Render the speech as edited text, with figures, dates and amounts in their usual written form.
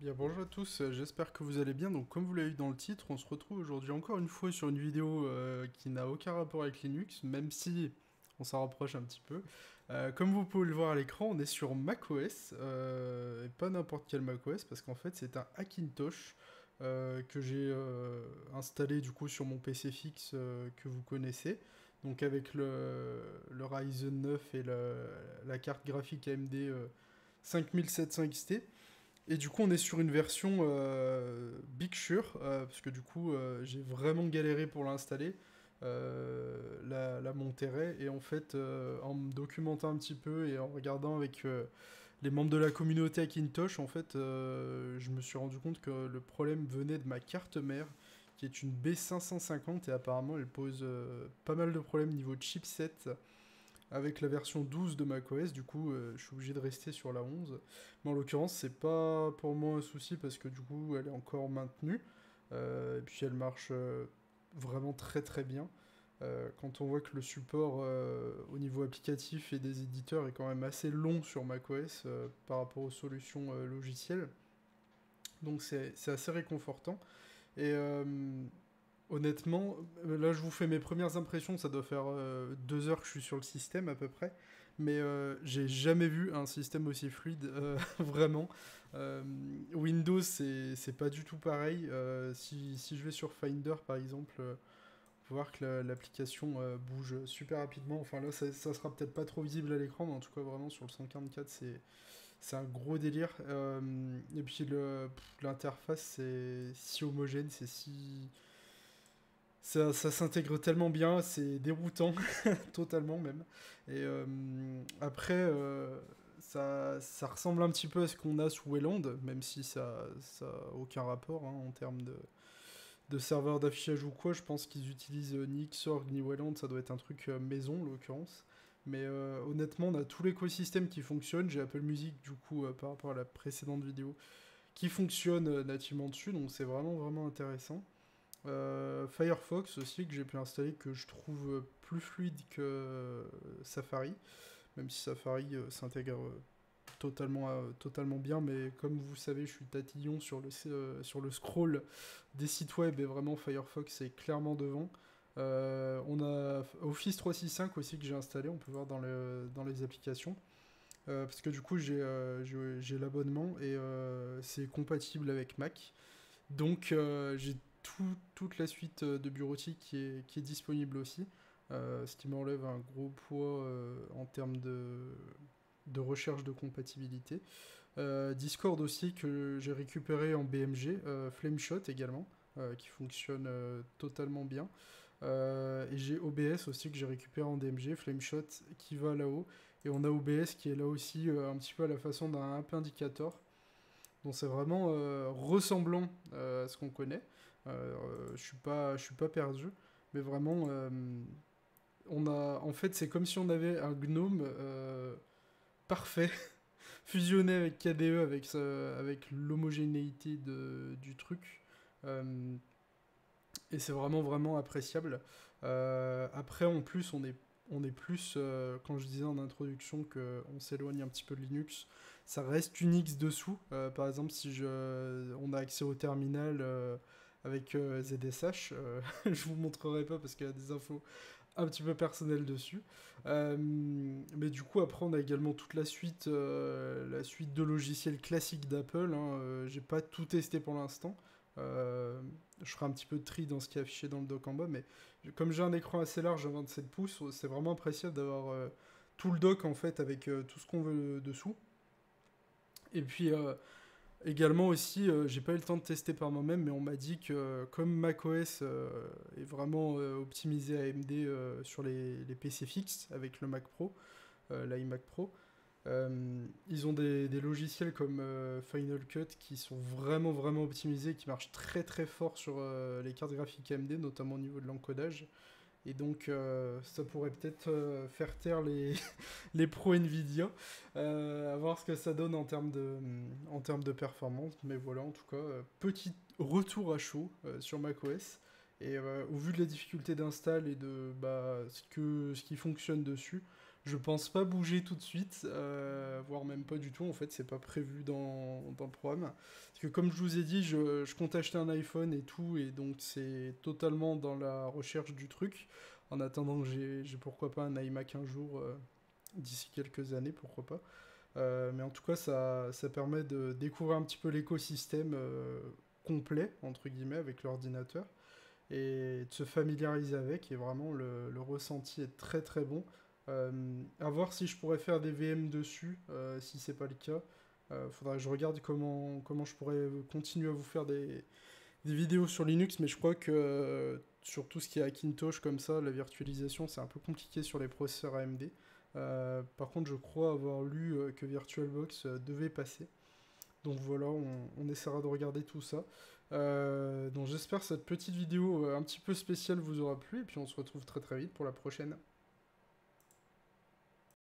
Bien, bonjour à tous, j'espère que vous allez bien. Donc comme vous l'avez vu dans le titre, on se retrouve aujourd'hui encore une fois sur une vidéo qui n'a aucun rapport avec Linux, même si on s'en rapproche un petit peu. Comme vous pouvez le voir à l'écran, on est sur macOS, et pas n'importe quel macOS, parce qu'en fait c'est un Hackintosh que j'ai installé du coup sur mon PC fixe que vous connaissez. Donc avec le Ryzen 9 et la carte graphique AMD 5700 XT. Et du coup, on est sur une version Big Sur, parce que du coup, j'ai vraiment galéré pour l'installer, la Monterey, et en fait, en me documentant un petit peu et en regardant avec les membres de la communauté Hackintosh, en fait, je me suis rendu compte que le problème venait de ma carte mère, qui est une B550, et apparemment, elle pose pas mal de problèmes niveau chipset avec la version 12 de macOS, du coup, je suis obligé de rester sur la 11. Mais en l'occurrence, c'est pas pour moi un souci parce que du coup, elle est encore maintenue. Et puis, elle marche vraiment très très bien. Quand on voit que le support au niveau applicatif et des éditeurs est quand même assez long sur macOS par rapport aux solutions logicielles. Donc, c'est assez réconfortant. Et honnêtement, là je vous fais mes premières impressions, ça doit faire 2 heures que je suis sur le système à peu près, mais j'ai jamais vu un système aussi fluide, vraiment. Euh, Windows c'est pas du tout pareil. Si je vais sur Finder par exemple, on peut voir que l'application bouge super rapidement. Enfin là ça sera peut-être pas trop visible à l'écran, mais en tout cas vraiment sur le 144 c'est un gros délire. Et puis l'interface c'est si homogène, c'est si ça s'intègre tellement bien, c'est déroutant, totalement même. Et après, ça ressemble un petit peu à ce qu'on a sous Wayland, même si ça a aucun rapport hein, en termes de serveur d'affichage ou quoi. Je pense qu'ils utilisent ni Xorg ni Wayland, ça doit être un truc maison en l'occurrence. Mais honnêtement, on a tout l'écosystème qui fonctionne. J'ai Apple Music du coup par rapport à la précédente vidéo qui fonctionne nativement dessus, donc c'est vraiment vraiment intéressant. Firefox aussi que j'ai pu installer que je trouve plus fluide que Safari, même si Safari s'intègre totalement bien, mais comme vous savez je suis tatillon sur le scroll des sites web et vraiment Firefox est clairement devant. On a Office 365 aussi que j'ai installé, on peut voir dans les applications. Parce que du coup j'ai l'abonnement et c'est compatible avec Mac. Donc j'ai toute la suite de bureautique qui est disponible aussi, ce qui m'enlève un gros poids en termes de recherche de compatibilité. Discord aussi que j'ai récupéré en BMG, Flameshot également, qui fonctionne totalement bien. Et j'ai OBS aussi que j'ai récupéré en DMG, Flameshot qui va là-haut. Et on a OBS qui est là aussi un petit peu à la façon d'un app indicator. Donc c'est vraiment ressemblant à ce qu'on connaît. Je suis pas perdu, mais vraiment, en fait, c'est comme si on avait un gnome parfait fusionné avec KDE, avec l'homogénéité du truc. Euh, et c'est vraiment vraiment appréciable. Après, en plus, on est plus, quand je disais en introduction qu'on s'éloigne un petit peu de Linux, ça reste Unix dessous. Par exemple, si on a accès au terminal avec ZSH, je vous montrerai pas parce qu'il y a des infos un petit peu personnelles dessus. Mais du coup, après, on a également toute la suite de logiciels classiques d'Apple. Hein. J'ai pas tout testé pour l'instant. Euh, je ferai un petit peu de tri dans ce qui est affiché dans le dock en bas, mais comme j'ai un écran assez large à 27 pouces, c'est vraiment appréciable d'avoir tout le dock en fait avec tout ce qu'on veut dessous. Et puis également aussi, j'ai pas eu le temps de tester par moi-même, mais on m'a dit que comme macOS est vraiment optimisé AMD sur les PC fixes avec le Mac Pro, l'iMac Pro, ils ont des logiciels comme Final Cut qui sont vraiment vraiment optimisés, qui marchent très très fort sur les cartes graphiques AMD, notamment au niveau de l'encodage. Et donc ça pourrait peut-être faire taire les pros Nvidia, à voir ce que ça donne en termes de performance. Mais voilà, en tout cas, petit retour à chaud sur macOS. Et au vu de la difficulté d'install et de ce qui fonctionne dessus, Je pense pas bouger tout de suite, voire même pas du tout. En fait, c'est pas prévu dans le programme. Parce que comme je vous ai dit, je compte acheter un iPhone et tout, et donc c'est totalement dans la recherche du truc. En attendant que j'ai pourquoi pas un iMac un jour, d'ici quelques années, pourquoi pas. Mais en tout cas, ça permet de découvrir un petit peu l'écosystème complet, entre guillemets, avec l'ordinateur et de se familiariser avec. Et vraiment, le ressenti est très très bon. À voir si je pourrais faire des VM dessus, si c'est pas le cas. Faudra que je regarde comment je pourrais continuer à vous faire des vidéos sur Linux, mais je crois que sur tout ce qui est Hackintosh comme ça, la virtualisation, c'est un peu compliqué sur les processeurs AMD. Par contre, je crois avoir lu que VirtualBox devait passer. Donc voilà, on essaiera de regarder tout ça. Donc j'espère que cette petite vidéo un petit peu spéciale vous aura plu, et puis on se retrouve très très vite pour la prochaine.